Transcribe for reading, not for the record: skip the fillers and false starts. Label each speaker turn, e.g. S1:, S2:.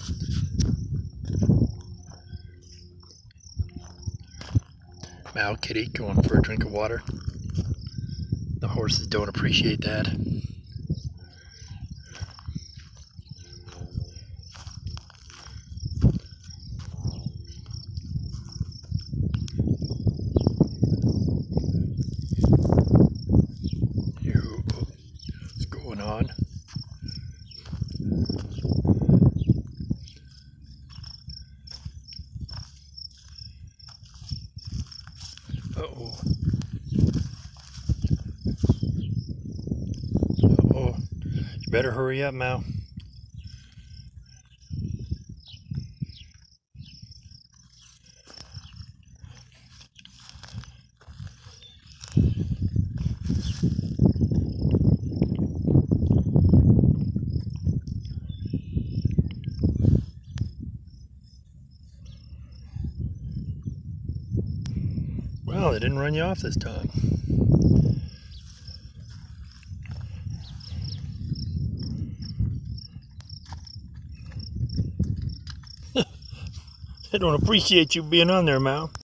S1: Mal, kitty, going for a drink of water. The horses don't appreciate that. What's going on? Uh-oh. Uh-oh. You better hurry up, Mal. Well, they didn't run you off this time. They don't appreciate you being on there, Mal.